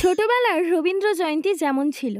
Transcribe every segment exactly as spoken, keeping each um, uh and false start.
ছোটবেলার রবীন্দ্র জয়ন্তী যেমন ছিল।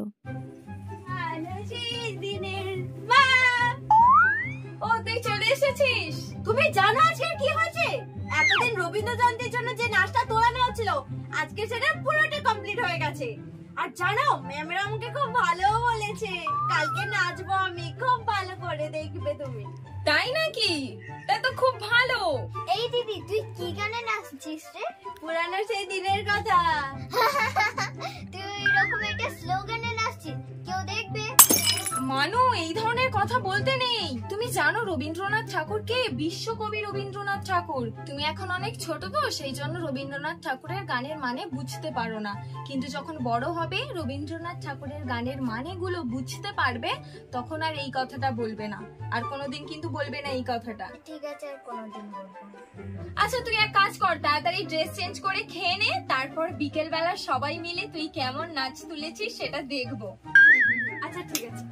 ও তুই চলে এসেছিস। তুমি জানো আজকে কি হয়েছে? এতদিন রবীন্দ্র জয়ন্তীর জন্য যে নাচটা তোলানো হচ্ছিল আজকে সেটা পুরোটা কমপ্লিট হয়ে গেছে। আর জানো ম্যামরা আমাকে খুব ভালো বলেছে, কালকে নাচবো আমি, খুব ভালো করে দেখবে তুমি। তাই নাকি? তা তো খুব ভালো। এই দিদি তুই কি গানে নাচছিস রে? পুরানো সেই দিনের কথা। তুই এরকম একটা স্লোগানে নাচছিস, কেউ দেখবে? মানু এই ধরনের কথা বলতে নেই। তুমি জানো রবীন্দ্রনাথ ঠাকুর কে? বিশ্বকবি রবীন্দ্রনাথ ঠাকুর। তুমি এখন অনেক ছোট তো সেই জন্য রবীন্দ্রনাথ ঠাকুরের গানের মানে বুঝতে পারো না, কিন্তু যখন বড় হবে রবীন্দ্রনাথ ঠাকুরের গানের মানেগুলো বুঝতে পারবে তখন আর এই কথাটা বলবে না, আর কোনোদিন কিন্তু বলবে না এই কথাটা। ঠিক আছে, আর কোনোদিন বলবো না। আচ্ছা তুই এক কাজ কর, তাড়াতাড়ি ড্রেস চেঞ্জ করে খেয়ে নে, তারপর বিকেল বেলা সবাই মিলে তুই কেমন নাচ তুলেছিস সেটা দেখবো। আচ্ছা ঠিক আছে।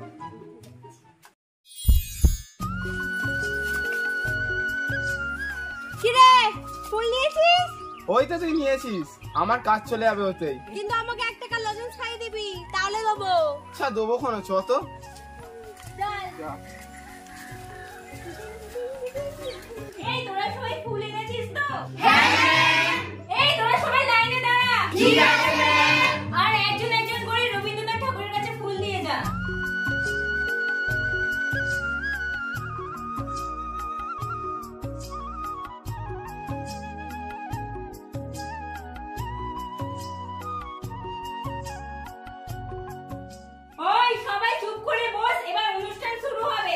কিরে ফুল নিয়েছিস? ওই তো তুই নিয়েছিস, আমার কাজ চলে যাবে ওতেই। কিন্তু আমাকে এক টাকা লজেন্স খাইয়ে দিবি, তাহলে দেবো। আচ্ছা দেবো কোনো, চ তো। এই তোরা সবাই ফুল এনেছিস তো? হ্যাঁ। এই তোরা সবাই লাইনে দাঁড়া। ঠিক আছে ম্যাম। আর একজন একজন করে রবীন্দ্রনাথ ঠাকুরের কাছে ফুল দিয়ে যা। ওই সবাই চুপ করে বস, এবার অনুষ্ঠান শুরু হবে।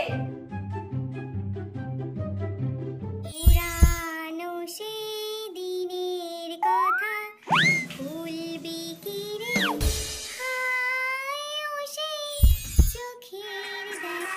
পুরানো সেই দিনের কথা, ফুল বিকিরে হায় ও সেই চোখের দেখা।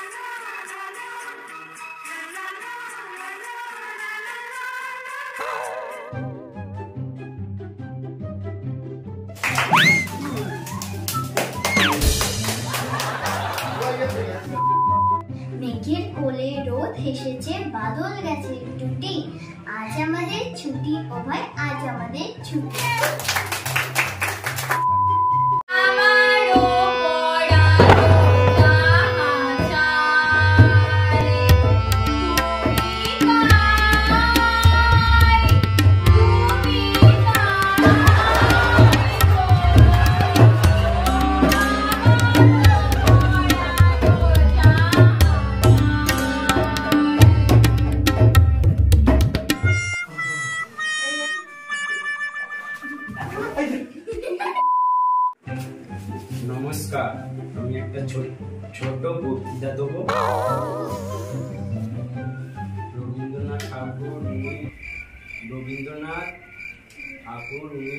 মেঘের কোলে রোদ হেসেছে, বাদল গেছে টুটি, আজ আমাদের ছুটি ও ভাই, আজ আমাদের ছুটি। নমস্কার, আমি একটা ছোট বক্তৃতা দেবো। রবীন্দ্রনাথ ঠাকুর রবীন্দ্রনাথ ঠাকুর উনি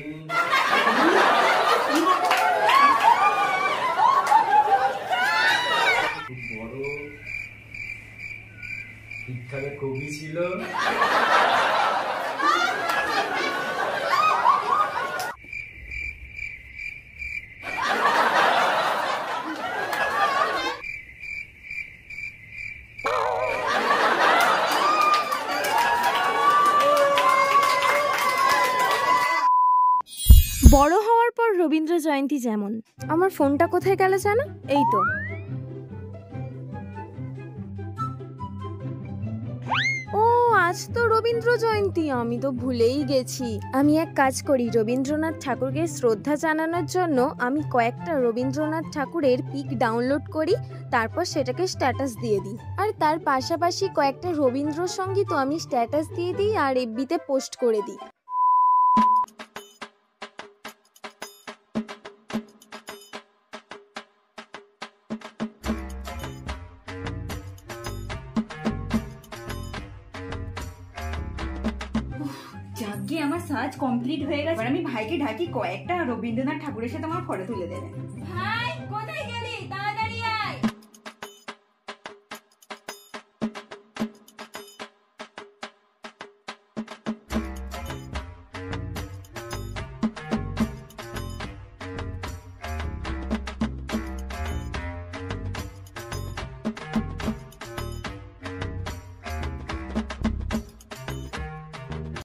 খুব বড় বিখ্যাত কবি ছিল। বড় হওয়ার পর রবীন্দ্র জয়ন্তী যেমন। আমার ফোনটা কোথায় গেল জানো? এই তো। ও আজ তো রবীন্দ্র জয়ন্তী, আমি তো ভুলেই গেছি। আমি এক কাজ করি, রবীন্দ্রনাথ ঠাকুরকে শ্রদ্ধা জানানোর জন্য আমি কয়েকটা রবীন্দ্রনাথ ঠাকুরের পিক ডাউনলোড করি, তারপর সেটাকে স্ট্যাটাস দিয়ে দিই। আর তার পাশাপাশি কয়েকটা রবীন্দ্রসঙ্গীতও আমি স্ট্যাটাস দিয়ে দিই আর এফবিতে পোস্ট করে দিই। যাকে আমার সাজ কমপ্লিট হয়ে গেছে, আমি ভাইকে ঢাকি কয়েকটা রবীন্দ্রনাথ ঠাকুরের সাথে আমার ফটো তুলে দেবে। ভাই